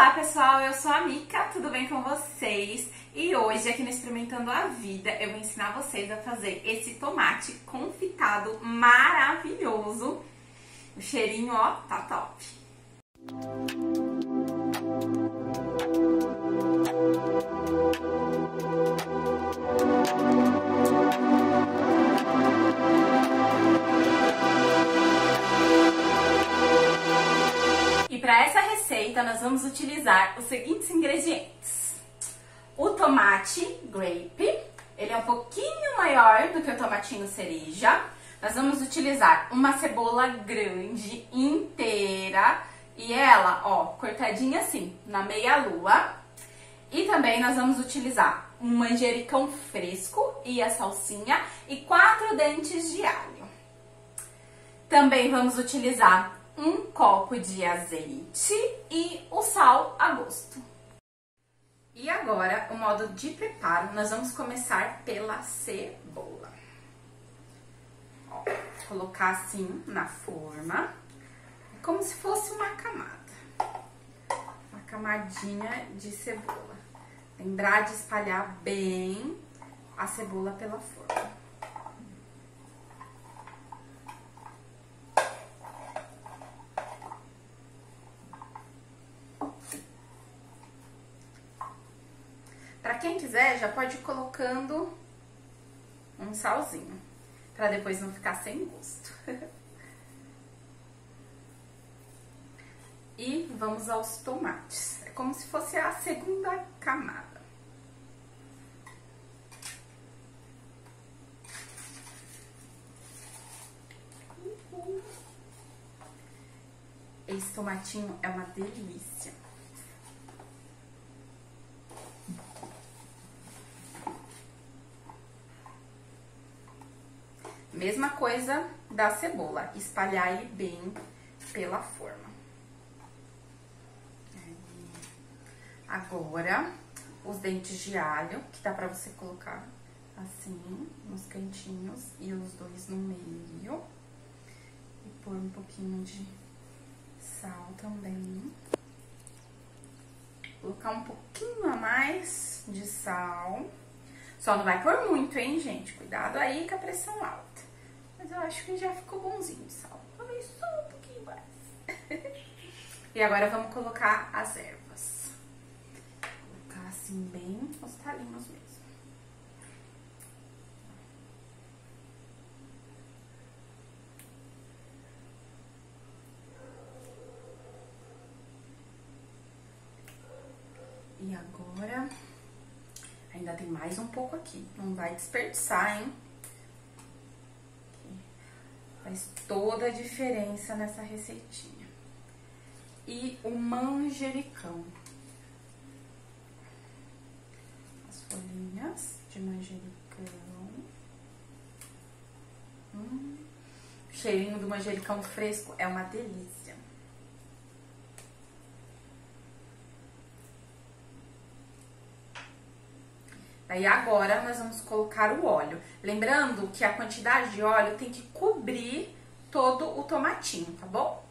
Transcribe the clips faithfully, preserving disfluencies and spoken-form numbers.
Olá pessoal, eu sou a Mica, tudo bem com vocês? E hoje aqui no Experimentando a Vida eu vou ensinar vocês a fazer esse tomate confitado maravilhoso. O cheirinho, ó, tá top! E para essa receita nós vamos utilizar os seguintes ingredientes. O tomate grape, ele é um pouquinho maior do que o tomatinho cereja. Nós vamos utilizar uma cebola grande, inteira, e ela, ó, cortadinha assim, na meia lua. E também nós vamos utilizar um manjericão fresco e a salsinha e quatro dentes de alho. Também vamos utilizar um copo de azeite e o sal a gosto. E agora, o modo de preparo, nós vamos começar pela cebola. Ó, colocar assim na forma, como se fosse uma camada. Uma camadinha de cebola. Lembrar de espalhar bem a cebola pela forma. Para quem quiser, já pode ir colocando um salzinho, para depois não ficar sem gosto. E vamos aos tomates. É como se fosse a segunda camada. Esse tomatinho é uma delícia. Mesma coisa da cebola, espalhar ele bem pela forma. Agora, os dentes de alho, que dá pra você colocar assim, nos cantinhos e os dois no meio. E pôr um pouquinho de sal também. Colocar um pouquinho a mais de sal. Só não vai pôr muito, hein, gente? Cuidado aí com a pressão alta. Mas eu acho que já ficou bonzinho de sal. Talvez só um pouquinho mais. E agora vamos colocar as ervas. Colocar assim bem os talinhos mesmo. E agora... ainda tem mais um pouco aqui, não vai desperdiçar, hein? Faz toda a diferença nessa receitinha. E o manjericão. As folhinhas de manjericão. Hum, o cheirinho do manjericão fresco é uma delícia. Daí agora nós vamos colocar o óleo. Lembrando que a quantidade de óleo tem que cobrir todo o tomatinho, tá bom?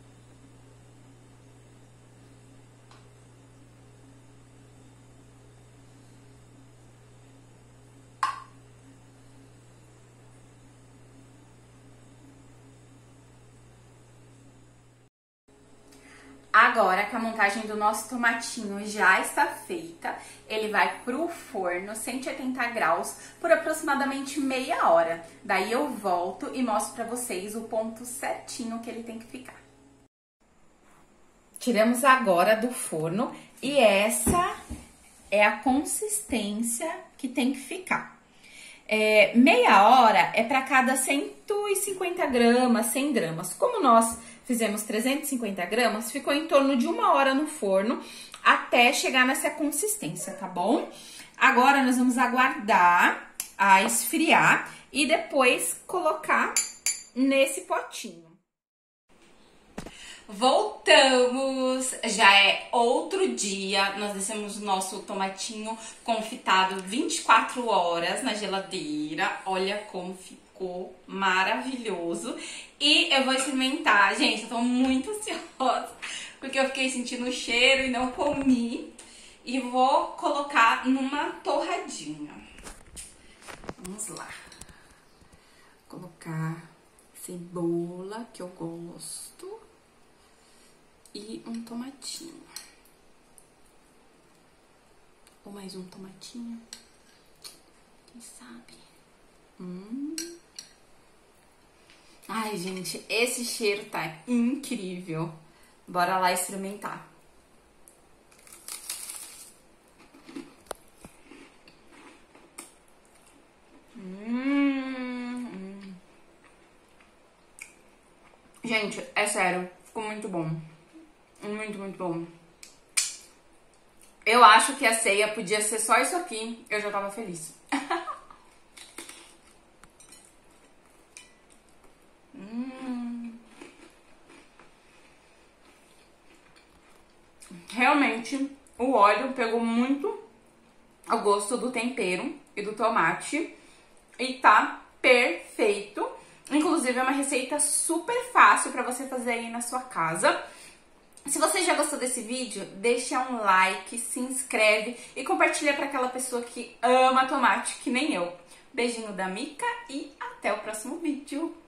Agora que a montagem do nosso tomatinho já está feita, ele vai pro forno cento e oitenta graus por aproximadamente meia hora. Daí eu volto e mostro pra vocês o ponto certinho que ele tem que ficar. Tiramos agora do forno e essa é a consistência que tem que ficar. É, meia hora é para cada cento e cinquenta gramas, cem gramas. Como nós fizemos trezentos e cinquenta gramas, ficou em torno de uma hora no forno até chegar nessa consistência, tá bom? Agora nós vamos aguardar a esfriar e depois colocar nesse potinho. Voltamos! Já é outro dia, nós deixamos o nosso tomatinho confitado vinte e quatro horas na geladeira. Olha como ficou maravilhoso. E eu vou experimentar, gente, eu tô muito ansiosa porque eu fiquei sentindo o cheiro e não comi. E vou colocar numa torradinha. Vamos lá. Vou colocar cebola, que eu gosto, e um tomatinho. Ou mais um tomatinho. Quem sabe? Hum. Ai, gente, esse cheiro tá incrível. Bora lá experimentar. Hum, hum. Gente, é sério, ficou muito bom. Muito, muito bom. Eu acho que a ceia podia ser só isso aqui, eu já tava feliz. hum. Realmente, o óleo pegou muito o gosto do tempero e do tomate. E tá perfeito. Inclusive, é uma receita super fácil pra você fazer aí na sua casa. Se você já gostou desse vídeo, deixa um like, se inscreve e compartilha pra aquela pessoa que ama tomate, que nem eu. Beijinho da Mica e até o próximo vídeo.